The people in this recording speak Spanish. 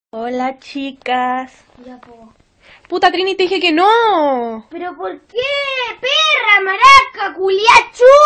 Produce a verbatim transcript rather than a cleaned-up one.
Hola, chicas. Ya, po. Puta, Trini, te dije que no. ¿Pero por qué? ¡Perra, maraca, culiachu!